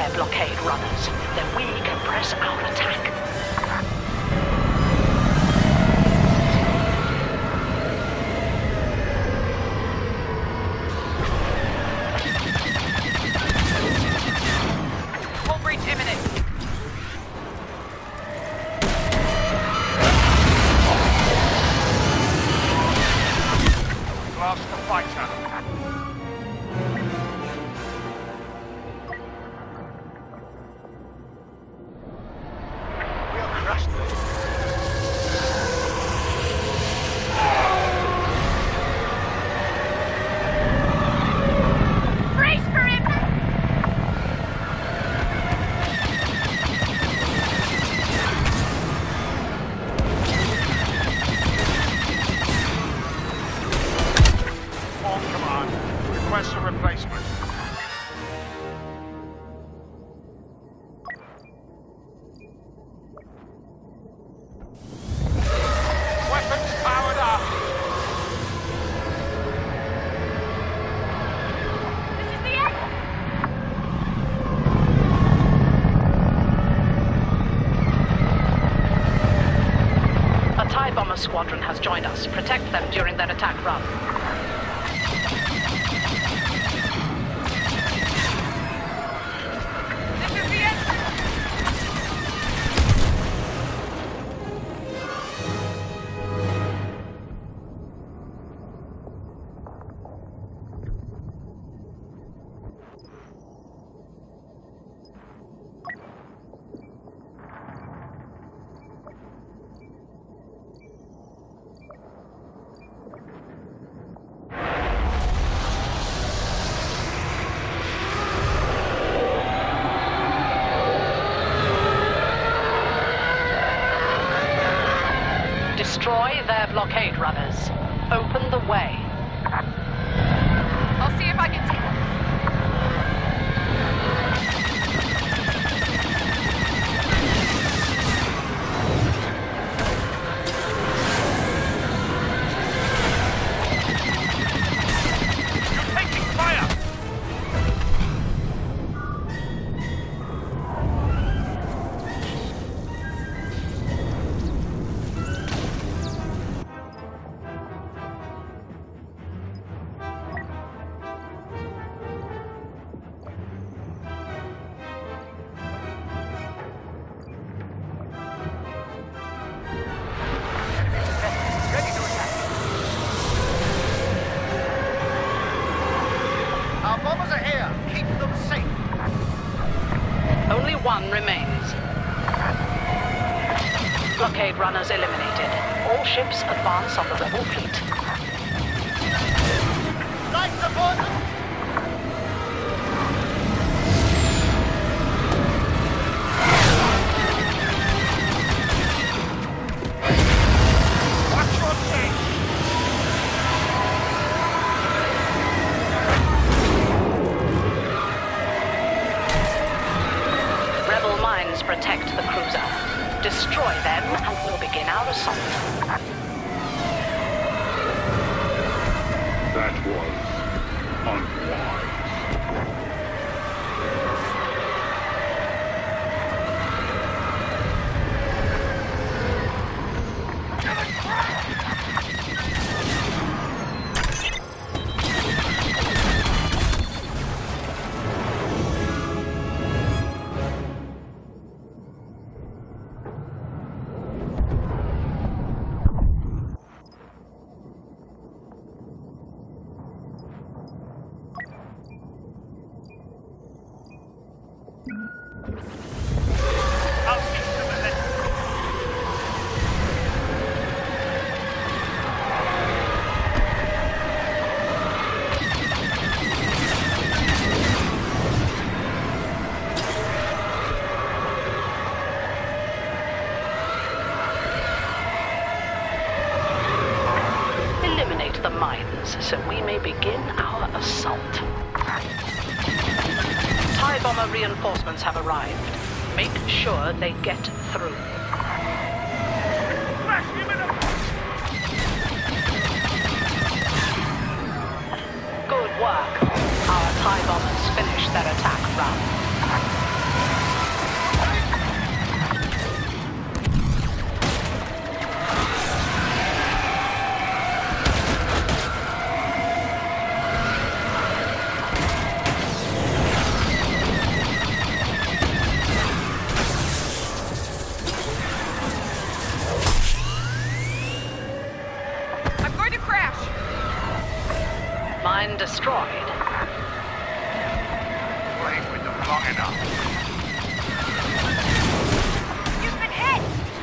their blockade runners. Then we can press our attack. Hull breach imminent. Blast the fighter. We'll crush them. Brace for him! On command. Request a replacement. Weapons powered up. This is the end! A TIE bomber squadron has joined us. Protect them during their attack run. This is the end! Destroy their blockade runners. Open the way. I'll see if I can take it. You're taking fire. Ready to attack. Our bombers are here. Keep them safe. Only one remains. Blockade runners eliminated. All ships advance on the rebel fleet. Light support. Watch your change. Rebel mines protect the cruiser. Destroy them and we'll begin our assault. That was unwise. I'll teach them a lesson. Eliminate the mines so we may begin our assault. TIE bomber reinforcements have arrived. Make sure they get through. Smash him in the... Good work. Our TIE bombers finished their attack run. mine destroyed. Playing with them long enough. You've been hit!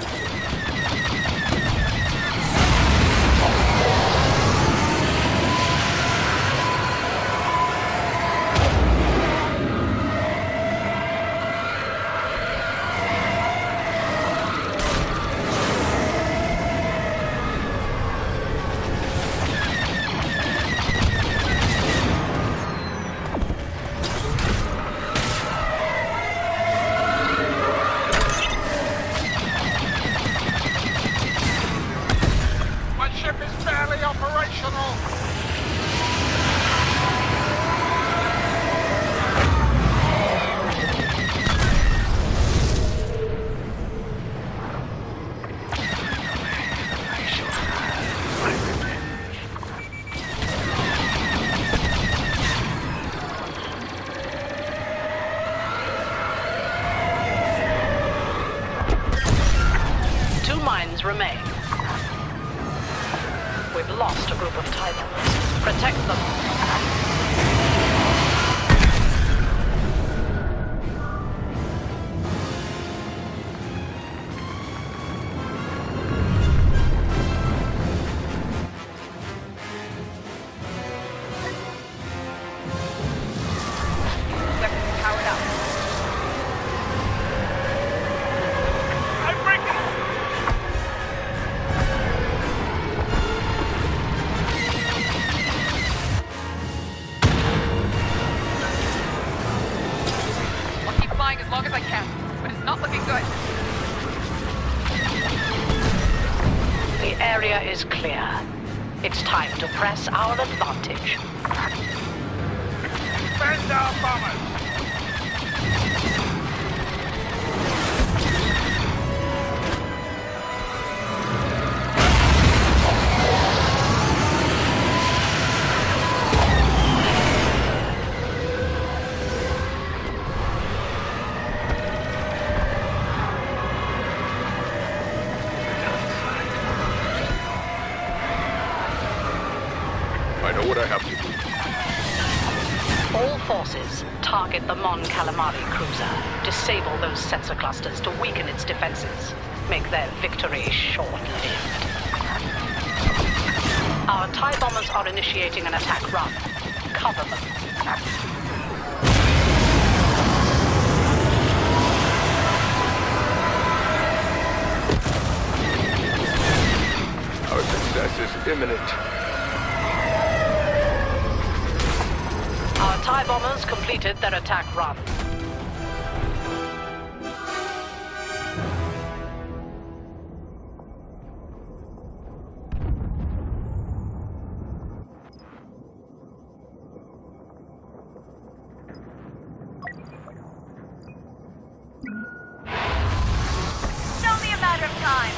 My ship is barely operational. Two mines remain. We've lost a group of TIE bombers. Protect them. Weapons powered up. I'm breaking. I'll keep flying as long as I can, but it's not looking good. The area is clear. It's time to press our advantage. Defend our bombers. I know what I have to do. All forces, target the Mon Calamari cruiser. Disable those sensor clusters to weaken its defenses. Make their victory short-lived. Our TIE bombers are initiating an attack run. Cover them. Our success is imminent. Our TIE bombers completed their attack run. It's only a matter of time.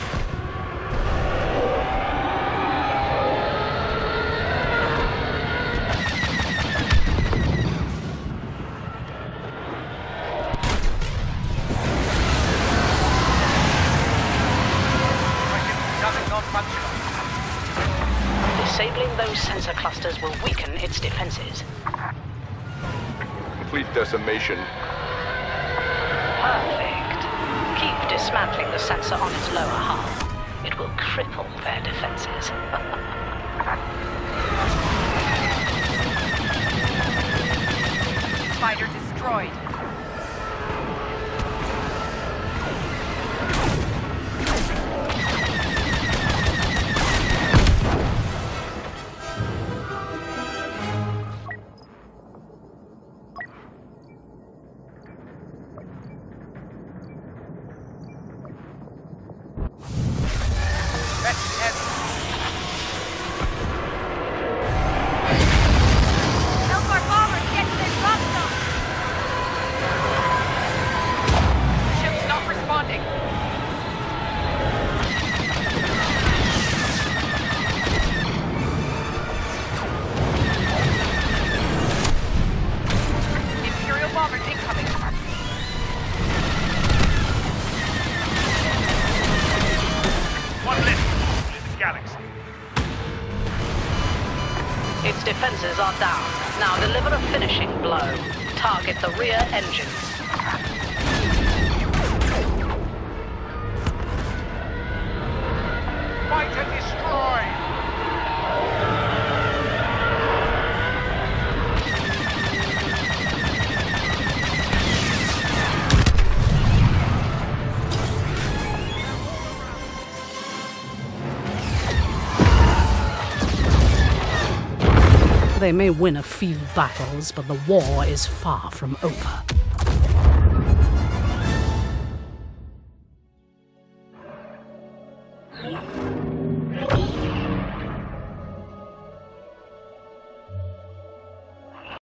Disabling those sensor clusters will weaken its defenses. Complete decimation. Perfect. Keep dismantling the sensor on its lower hull. It will cripple their defenses. Fighter destroyed. That's heavy. Its defenses are down. Now deliver a finishing blow. Target the rear engines. Fight and destroy! They may win a few battles, but the war is far from over.